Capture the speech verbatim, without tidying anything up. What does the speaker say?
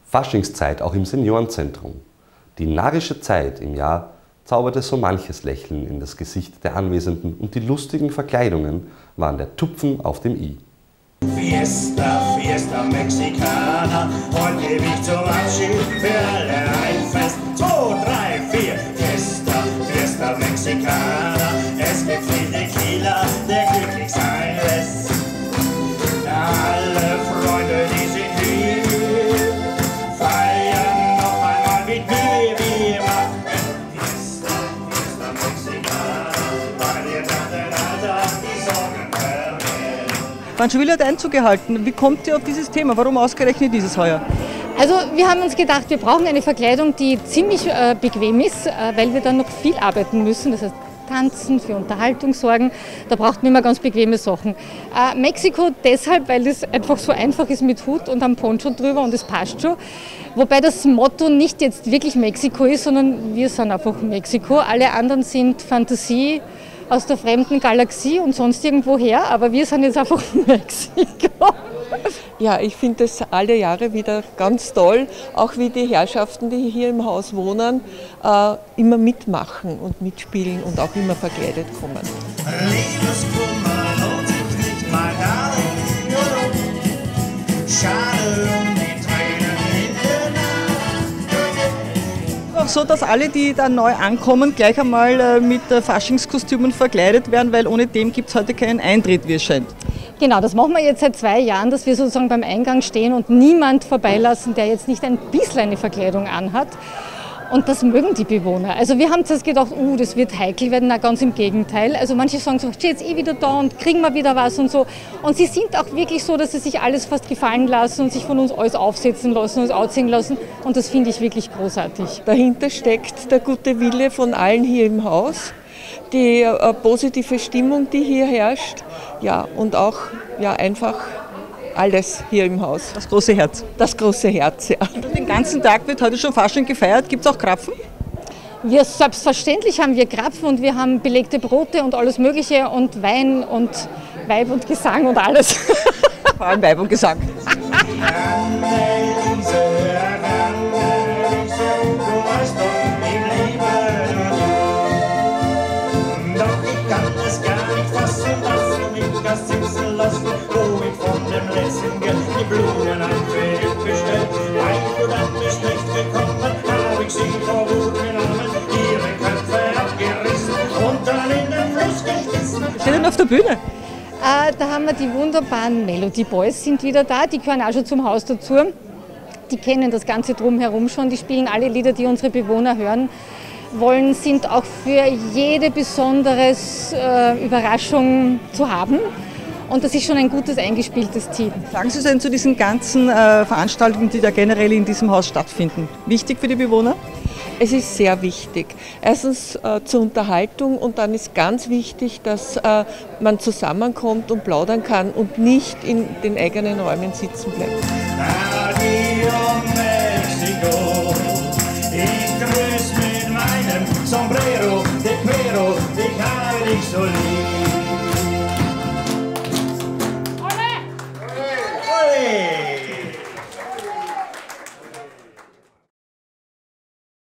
Faschingszeit auch im Seniorenzentrum. Die närrische Zeit im Jahr zauberte so manches Lächeln in das Gesicht der Anwesenden und die lustigen Verkleidungen waren der Tupfen auf dem i. Fiesta, Fiesta Mexicana, heute gebe ich zum Abschied für alle ein Fest. Zwei, drei, vier, Fiesta, Fiesta Mexicana, es gibt viel Tequila, der glücklich sein lässt. Alle Freunde, die sind hier, feiern noch einmal mit mir, wir machen Fiesta, Fiesta Mexicana, weil ihr nach den Alltag die Sorgen verliert. Wann schon wieder hat Einzug gehalten. Wie kommt ihr auf dieses Thema? Warum ausgerechnet dieses heuer? Also wir haben uns gedacht, wir brauchen eine Verkleidung, die ziemlich äh, bequem ist, äh, weil wir dann noch viel arbeiten müssen. Das heißt, tanzen, für Unterhaltung sorgen. Da braucht man immer ganz bequeme Sachen. Äh, Mexiko deshalb, weil es einfach so einfach ist mit Hut und einem Poncho drüber und es passt schon. Wobei das Motto nicht jetzt wirklich Mexiko ist, sondern wir sind einfach Mexiko. Alle anderen sind Fantasie aus der fremden Galaxie und sonst irgendwo her, aber wir sind jetzt einfach Mexiko. Ja, ich finde das alle Jahre wieder ganz toll, auch wie die Herrschaften, die hier im Haus wohnen, äh, immer mitmachen und mitspielen und auch immer verkleidet kommen. Liebeskummer lohnt sich nicht, mein Darling, schade um die Tränen in der Nacht. Auch so, dass alle, die da neu ankommen, gleich einmal äh, mit äh, Faschingskostümen verkleidet werden, weil ohne dem gibt es heute keinen Eintritt, wie es scheint. Genau, das machen wir jetzt seit zwei Jahren, dass wir sozusagen beim Eingang stehen und niemand vorbeilassen, der jetzt nicht ein bisschen eine Verkleidung anhat. Und das mögen die Bewohner. Also wir haben zuerst gedacht, uh, das wird heikel werden, na ganz im Gegenteil. Also manche sagen so, steht jetzt eh wieder da und kriegen wir wieder was und so. Und sie sind auch wirklich so, dass sie sich alles fast gefallen lassen und sich von uns alles aufsetzen lassen, uns ausziehen lassen. Und das finde ich wirklich großartig. Dahinter steckt der gute Wille von allen hier im Haus, die äh, positive Stimmung, die hier herrscht, ja, und auch ja, einfach alles hier im Haus. Das große Herz. Das große Herz, ja. Den ganzen Tag wird heute schon Fasching gefeiert. Gibt es auch Krapfen? Wir, selbstverständlich haben wir Krapfen und wir haben belegte Brote und alles Mögliche und Wein und Weib und Gesang und alles. Vor allem Weib und Gesang. Sitzen lassen, wo ich von dem letzten Geld die Blumen anfällig bestellt. Ein Student ist nicht gekommen, hab ich sie vor Wut genommen, ihre Köpfe abgerissen und dann in den Fluss geschmissen. Was steht denn auf der Bühne? Äh, da haben wir die wunderbaren Melody Boys sind wieder da, die gehören auch schon zum Haus dazu. Die kennen das Ganze drumherum schon, die spielen alle Lieder, die unsere Bewohner hören wollen, sind auch für jede besondere äh, Überraschung zu haben. Und das ist schon ein gutes, eingespieltes Team. Sagen Sie denn zu diesen ganzen äh, Veranstaltungen, die da generell in diesem Haus stattfinden? Wichtig für die Bewohner? Es ist sehr wichtig. Erstens äh, zur Unterhaltung und dann ist ganz wichtig, dass äh, man zusammenkommt und plaudern kann und nicht in den eigenen Räumen sitzen bleibt. Adio Mexiko, ich grüß mit meinem Sombrero, de Cuero, ich habe dich so lieb.